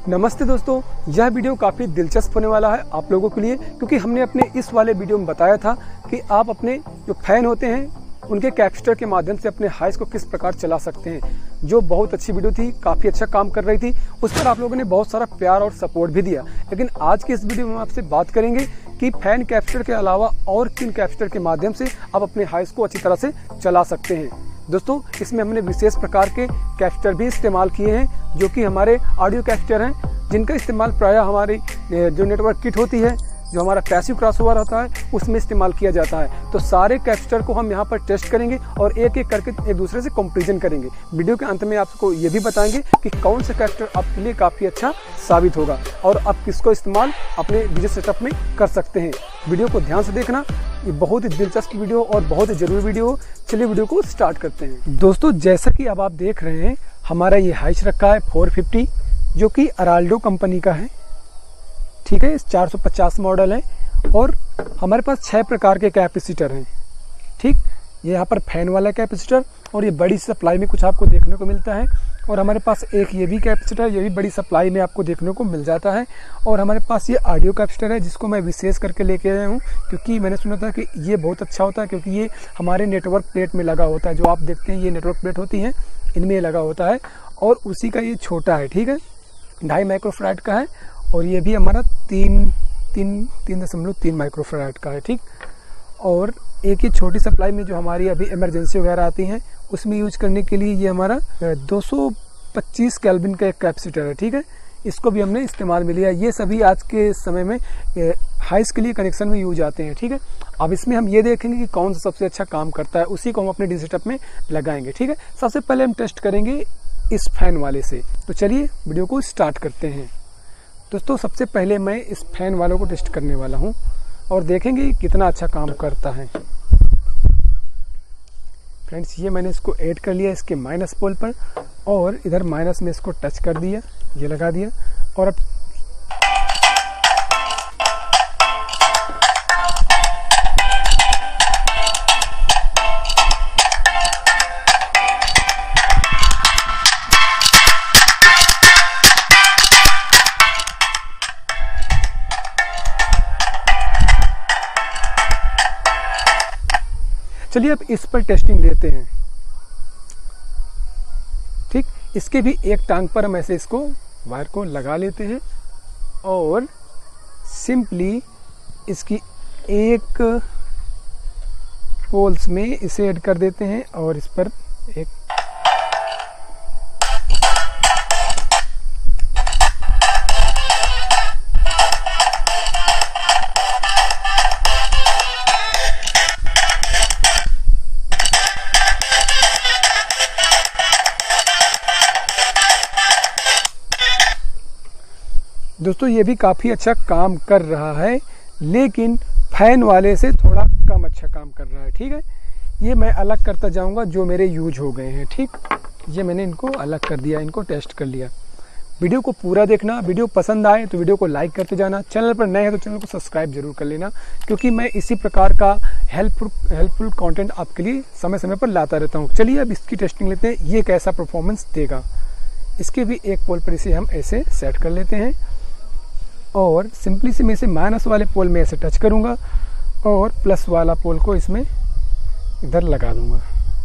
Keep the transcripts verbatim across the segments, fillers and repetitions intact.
नमस्ते दोस्तों, यह वीडियो काफ़ी दिलचस्प होने वाला है आप लोगों के लिए, क्योंकि हमने अपने इस वाले वीडियो में बताया था कि आप अपने जो फैन होते हैं उनके कैपेसिटर के माध्यम से अपने हाइस को किस प्रकार चला सकते हैं। जो बहुत अच्छी वीडियो थी, काफ़ी अच्छा काम कर रही थी, उस पर आप लोगों ने बहुत सारा प्यार और सपोर्ट भी दिया। लेकिन आज की इस वीडियो में हम आपसे बात करेंगे कि फैन कैपेसिटर के अलावा और किन कैपेसिटर के माध्यम से आप अपने हाइस को अच्छी तरह से चला सकते हैं। दोस्तों, इसमें हमने विशेष प्रकार के कैपेसिटर भी इस्तेमाल किए हैं, जो कि हमारे ऑडियो कैपेसिटर हैं, जिनका इस्तेमाल प्रायः हमारी जो नेटवर्क किट होती है, जो हमारा पैसिव क्रॉसओवर होता है, उसमें इस्तेमाल किया जाता है। तो सारे कैपेसिटर को हम यहाँ पर टेस्ट करेंगे और एक एक करके एक दूसरे से कंपैरिजन करेंगे। वीडियो के अंत में आपको ये भी बताएंगे कि कौन सा कैपेसिटर आपके लिए काफ़ी अच्छा साबित होगा और आप किसको इस्तेमाल अपने डीजे सेटअप में कर सकते हैं। वीडियो को ध्यान से देखना, ये बहुत ही दिलचस्प वीडियो और बहुत ही जरूरी वीडियो हो। चलिए वीडियो को स्टार्ट करते हैं। दोस्तों, जैसा कि अब आप देख रहे हैं, हमारा ये हाइस रखा है फोर फिफ्टी, जो कि अराल्डो कंपनी का है। ठीक है, चार सौ पचास मॉडल है और हमारे पास छह प्रकार के कैपेसिटर हैं। ठीक, ये यहाँ पर फैन वाला कैपेसिटर और ये बड़ी सप्लाई में कुछ आपको देखने को मिलता है। और हमारे पास एक ये भी कैपेसिटर, ये भी बड़ी सप्लाई में आपको देखने को मिल जाता है। और हमारे पास ये ऑडियो कैपेसिटर है, जिसको मैं विशेष करके लेके आया हूँ, क्योंकि मैंने सुना था कि ये बहुत अच्छा होता है, क्योंकि ये हमारे नेटवर्क प्लेट में लगा होता है। जो आप देखते हैं ये नेटवर्क प्लेट होती हैं, इनमें लगा होता है और उसी का ये छोटा है। ठीक है, ढाई माइक्रोफैराड का है और ये भी हमारा तीन तीन तीन दशमलव तीन माइक्रोफैराड का है। ठीक, और एक ही छोटी सप्लाई में जो हमारी अभी इमरजेंसी वगैरह आती हैं, उसमें यूज करने के लिए ये हमारा दो सौ पच्चीस केल्विन का एक कैपेसिटर है। ठीक है, इसको भी हमने इस्तेमाल में लिया। ये सभी आज के समय में हाइस के लिए कनेक्शन में यूज आते हैं। ठीक है, अब इसमें हम ये देखेंगे कि कौन सा सबसे अच्छा काम करता है, उसी को हम अपने डीजे सेटअप में लगाएंगे। ठीक है, सबसे पहले हम टेस्ट करेंगे इस फैन वाले से। तो चलिए वीडियो को स्टार्ट करते हैं। दोस्तों, सबसे पहले मैं इस फैन वालों को टेस्ट करने वाला हूं और देखेंगे कितना अच्छा काम करता है। फ्रेंड्स, ये मैंने इसको ऐड कर लिया इसके माइनस पोल पर और इधर माइनस में इसको टच कर दिया, ये लगा दिया और अब चलिए अब इस पर टेस्टिंग लेते हैं। ठीक, इसके भी एक टांग पर हम ऐसे इसको वायर को लगा लेते हैं और सिंपली इसकी एक पोल्स में इसे ऐड कर देते हैं और इस पर एक दोस्तों, ये भी काफ़ी अच्छा काम कर रहा है, लेकिन फैन वाले से थोड़ा कम अच्छा काम कर रहा है। ठीक है, ये मैं अलग करता जाऊंगा जो मेरे यूज हो गए हैं। ठीक, ये मैंने इनको अलग कर दिया, इनको टेस्ट कर लिया। वीडियो को पूरा देखना, वीडियो पसंद आए तो वीडियो को लाइक करते जाना, चैनल पर नए हैं तो चैनल को सब्सक्राइब जरूर कर लेना, क्योंकि मैं इसी प्रकार का हेल्पफुल हेल्पफुल कंटेंट आपके लिए समय समय पर लाता रहता हूँ। चलिए अब इसकी टेस्टिंग लेते हैं, ये कैसा परफॉर्मेंस देगा। इसके भी एक पोल पर इसे हम ऐसे सेट कर लेते हैं और सिंपली से मैं इसे माइनस वाले पोल में ऐसे टच करूंगा और प्लस वाला पोल को इसमें इधर लगा दूंगा।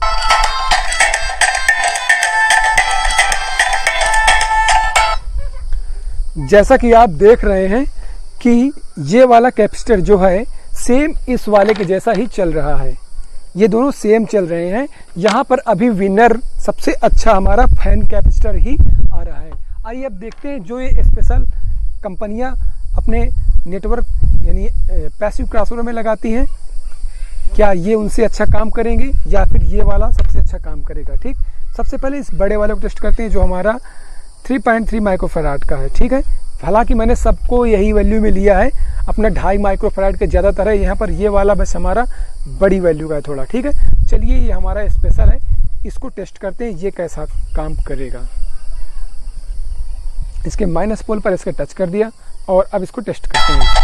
जैसा कि आप देख रहे हैं कि ये वाला कैपेसिटर जो है सेम इस वाले के जैसा ही चल रहा है, ये दोनों सेम चल रहे हैं। यहाँ पर अभी विनर सबसे अच्छा हमारा फैन कैपेसिटर ही आ रहा है। आइए अब देखते हैं जो ये स्पेशल कंपनियां अपने नेटवर्क यानी पैसिव क्रॉसओवर में लगाती हैं, क्या ये उनसे अच्छा काम करेंगे या फिर ये वाला सबसे अच्छा काम करेगा। ठीक, सबसे पहले इस बड़े वाले को टेस्ट करते हैं, जो हमारा थ्री पॉइंट थ्री माइक्रोफैराड का है। ठीक है, हालांकि मैंने सबको यही वैल्यू में लिया है, अपना ढाई माइक्रोफैराड के ज़्यादातर है, यहाँ पर ये वाला बस हमारा बड़ी वैल्यू का है थोड़ा। ठीक है, चलिए ये हमारा स्पेशल है, इसको टेस्ट करते हैं ये कैसा काम करेगा। इसके माइनस पोल पर इसके टच कर दिया और अब इसको टेस्ट करते हैं।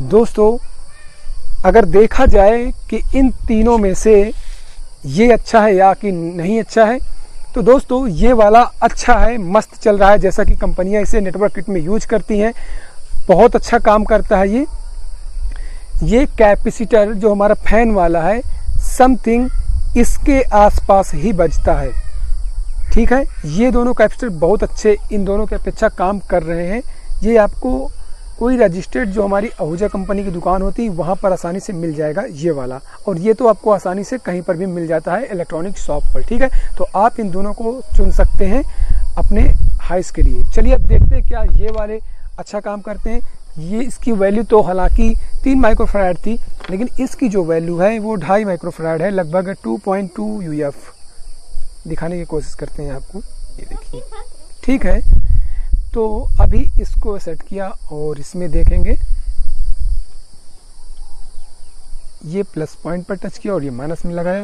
दोस्तों अगर देखा जाए कि इन तीनों में से ये अच्छा है या कि नहीं अच्छा है, तो दोस्तों ये वाला अच्छा है, मस्त चल रहा है। जैसा कि कंपनियां इसे नेटवर्क किट में यूज करती हैं, बहुत अच्छा काम करता है। ये ये कैपेसिटर जो हमारा फैन वाला है, समथिंग इसके आसपास ही बजता है। ठीक है, ये दोनों कैपेसिटर बहुत अच्छे इन दोनों के अपेक्षा काम कर रहे हैं। ये आपको कोई रजिस्टर्ड जो हमारी आहूजा कंपनी की दुकान होती है वहाँ पर आसानी से मिल जाएगा ये वाला, और ये तो आपको आसानी से कहीं पर भी मिल जाता है इलेक्ट्रॉनिक शॉप पर। ठीक है, तो आप इन दोनों को चुन सकते हैं अपने हाइस के लिए। चलिए अब देखते हैं क्या ये वाले अच्छा काम करते हैं। ये इसकी वैल्यू तो हालांकि तीन माइक्रोफैराड थी, लेकिन इसकी जो वैल्यू है वो ढाई माइक्रोफैराड है, लगभग two point two U F दिखाने की कोशिश करते हैं आपको। ये देखिए, ठीक है। तो अभी इसको सेट किया और इसमें देखेंगे ये प्लस पॉइंट पर टच किया और ये माइनस में लगाया।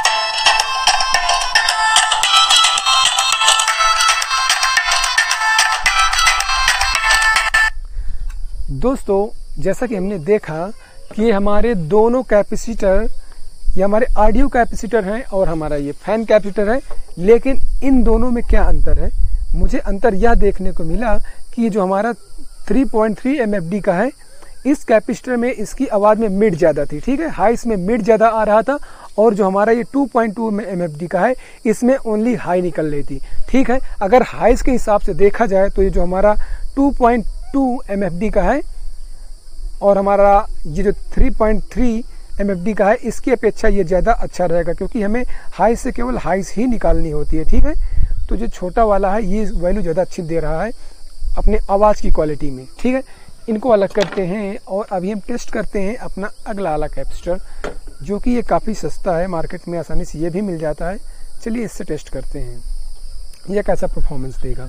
दोस्तों जैसा कि हमने देखा कि हमारे दोनों कैपेसिटर, ये हमारे ऑडियो कैपेसिटर हैं और हमारा ये फैन कैपेसिटर है, लेकिन इन दोनों में क्या अंतर है? मुझे अंतर यह देखने को मिला कि जो हमारा three point three M F D का है, इस कैपेसिटर में इसकी आवाज में मिड ज्यादा थी। ठीक है, हाइस में मिड ज्यादा आ रहा था, और जो हमारा ये two point two M F D का है इसमें ओनली हाई निकल रही थी। ठीक है, अगर हाइस के हिसाब से देखा जाए तो ये जो हमारा two point two M F D का है और हमारा ये जो three point three M F D का है, इसकी अपेक्षा ये ज्यादा अच्छा रहेगा, क्योंकि हमें हाइस से केवल हाइस ही निकालनी होती है। ठीक है, तो जो छोटा वाला है ये वैल्यू ज़्यादा अच्छी दे रहा है अपने आवाज़ की क्वालिटी में। ठीक है, इनको अलग करते हैं और अभी हम टेस्ट करते हैं अपना अगला वाला कैपेसिटर, जो कि ये काफ़ी सस्ता है, मार्केट में आसानी से ये भी मिल जाता है। चलिए इससे टेस्ट करते हैं ये कैसा परफॉर्मेंस देगा।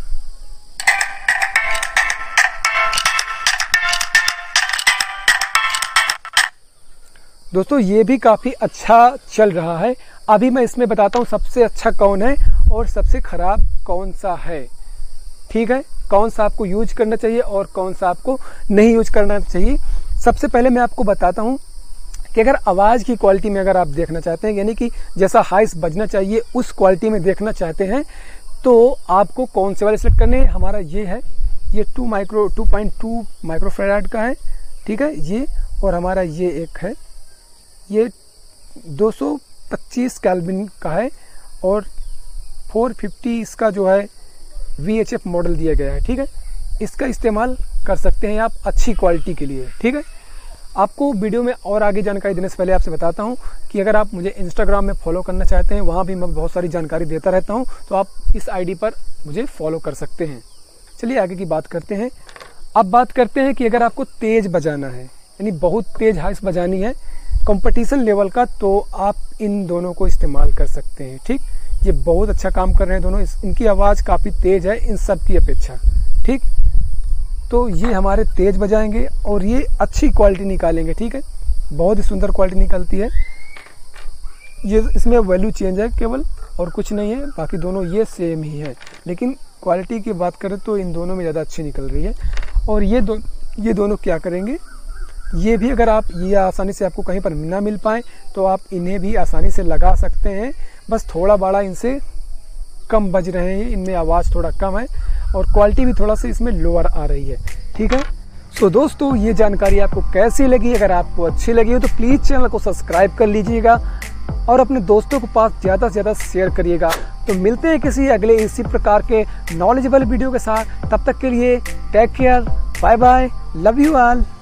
दोस्तों ये भी काफ़ी अच्छा चल रहा है। अभी मैं इसमें बताता हूँ सबसे अच्छा कौन है और सबसे खराब कौन सा है। ठीक है, कौन सा आपको यूज करना चाहिए और कौन सा आपको नहीं यूज करना चाहिए। सबसे पहले मैं आपको बताता हूँ कि अगर आवाज़ की क्वालिटी में अगर आप देखना चाहते हैं, यानी कि जैसा हाइस बजना चाहिए उस क्वालिटी में देखना चाहते हैं, तो आपको कौन से वाले सेलेक्ट करने हैं। हमारा ये है, ये two micro two point two microfarad का है। ठीक है, ये और हमारा ये एक है, ये दो सौ पच्चीस केल्विन का है और फोर फिफ्टी इसका जो है वी एच एफ मॉडल दिया गया है। ठीक है, इसका इस्तेमाल कर सकते हैं आप अच्छी क्वालिटी के लिए। ठीक है, आपको वीडियो में और आगे जानकारी देने से पहले आपसे बताता हूं कि अगर आप मुझे इंस्टाग्राम में फॉलो करना चाहते हैं, वहां भी मैं बहुत सारी जानकारी देता रहता हूं, तो आप इस आईडी पर मुझे फॉलो कर सकते हैं। चलिए आगे की बात करते हैं। अब बात करते हैं कि अगर आपको तेज बजाना है, यानी बहुत तेज हाइस बजानी है कंपटीशन लेवल का, तो आप इन दोनों को इस्तेमाल कर सकते हैं। ठीक, ये बहुत अच्छा काम कर रहे हैं दोनों, इनकी आवाज़ काफ़ी तेज है इन सब की अपेक्षा। ठीक, तो ये हमारे तेज बजाएंगे और ये अच्छी क्वालिटी निकालेंगे। ठीक है, बहुत ही सुंदर क्वालिटी निकलती है। ये इसमें वैल्यू चेंज है केवल और कुछ नहीं है, बाकी दोनों ये सेम ही है, लेकिन क्वालिटी की बात करें तो इन दोनों में ज़्यादा अच्छी निकल रही है। और ये दो ये दोनों क्या करेंगे, ये भी अगर आप ये आसानी से आपको कहीं पर ना मिल पाए तो आप इन्हें भी आसानी से लगा सकते हैं। बस थोड़ा बड़ा इनसे कम बज रहे हैं, इनमें आवाज़ थोड़ा कम है और क्वालिटी भी थोड़ा सा इसमें लोअर आ रही है। ठीक है, तो दोस्तों ये जानकारी आपको कैसी लगी? अगर आपको अच्छी लगी हो तो प्लीज़ चैनल को सब्सक्राइब कर लीजिएगा और अपने दोस्तों के पास ज़्यादा से ज़्यादा शेयर करिएगा। तो मिलते हैं किसी अगले इसी प्रकार के नॉलेजेबल वीडियो के साथ। तब तक के लिए take care, bye bye, love you all.